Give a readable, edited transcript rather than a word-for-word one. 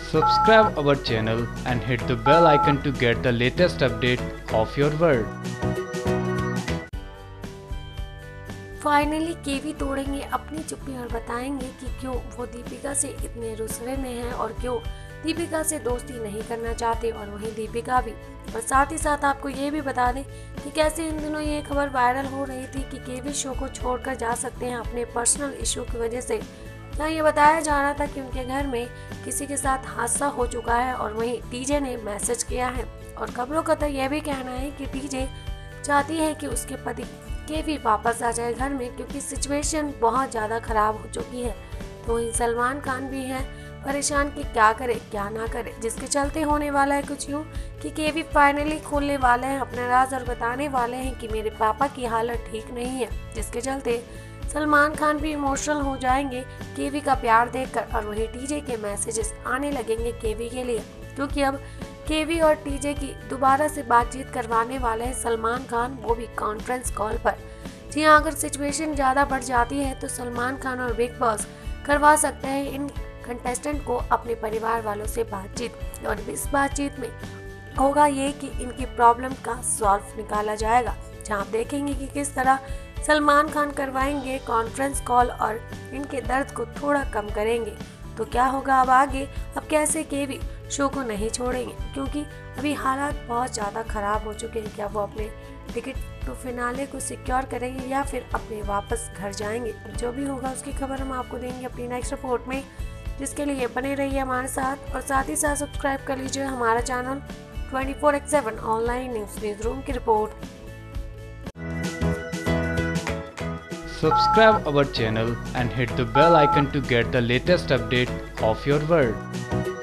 Subscribe our channel and hit the bell icon to get the latest update of your world. Finally केवी तोड़ेंगे अपनी चुप्पी और बताएंगे कि क्यों वो दीपिका से इतने रुस्वे में हैं और क्यों दीपिका से दोस्ती नहीं करना चाहते, और वहीं दीपिका भी। और साथ ही साथ आपको ये भी बता दें कि कैसे इन दिनों ये खबर वायरल हो रही थी कि केवी शो को छोड़कर जा सकते हैं अपने पर्सनल इशू की वजह से। जहाँ ये बताया जा रहा था कि उनके घर में किसी के साथ हादसा हो चुका है, और वहीं टीजे ने मैसेज किया है। और खबरों का तो यह भी कहना है कि टीजे चाहती है कि उसके पति केवी वापस आ जाए घर में, क्योंकि सिचुएशन बहुत ज़्यादा ख़राब हो चुकी है। तो वहीं सलमान खान भी है परेशान कि क्या करे क्या ना करे, जिसके चलते होने वाला है कुछ यूँ कि केवी फाइनली खोलने वाले हैं अपना राज और बताने वाले हैं कि मेरे पापा की हालत ठीक नहीं है, जिसके चलते सलमान खान भी इमोशनल हो जाएंगे केवी का प्यार देखकर। और वहीं टीजे के मैसेजेस आने लगेंगे केवी के लिए, क्योंकि अब केवी और टीजे की दोबारा से बातचीत करवाने वाले हैं सलमान खान, वो भी कॉन्फ्रेंस कॉल पर। जी हाँ, अगर सिचुएशन ज़्यादा बढ़ जाती है तो सलमान खान और बिग बॉस करवा सकते हैं इन कंटेस्टेंट को अपने परिवार वालों से बातचीत, और इस बातचीत में होगा ये कि इनकी प्रॉब्लम का सॉल्व निकाला जाएगा, जहाँ आप देखेंगे कि किस तरह सलमान खान करवाएंगे कॉन्फ्रेंस कॉल और इनके दर्द को थोड़ा कम करेंगे। तो क्या होगा अब आगे, अब कैसे केवी शो को नहीं छोड़ेंगे, क्योंकि अभी हालात बहुत ज़्यादा ख़राब हो चुके हैं। क्या वो अपने टिकट टू फिनाले को सिक्योर करेंगे या फिर अपने वापस घर जाएंगे? जो भी होगा उसकी खबर हम आपको देंगे अपनी नेक्स्ट रिपोर्ट में, जिसके लिए बने रहिए हमारे साथ। और साथ ही साथ सब्सक्राइब कर लीजिए हमारा चैनल 24/7 ऑनलाइन न्यूज़ रूम की रिपोर्ट। Subscribe our channel and hit the bell icon to get the latest update of your world.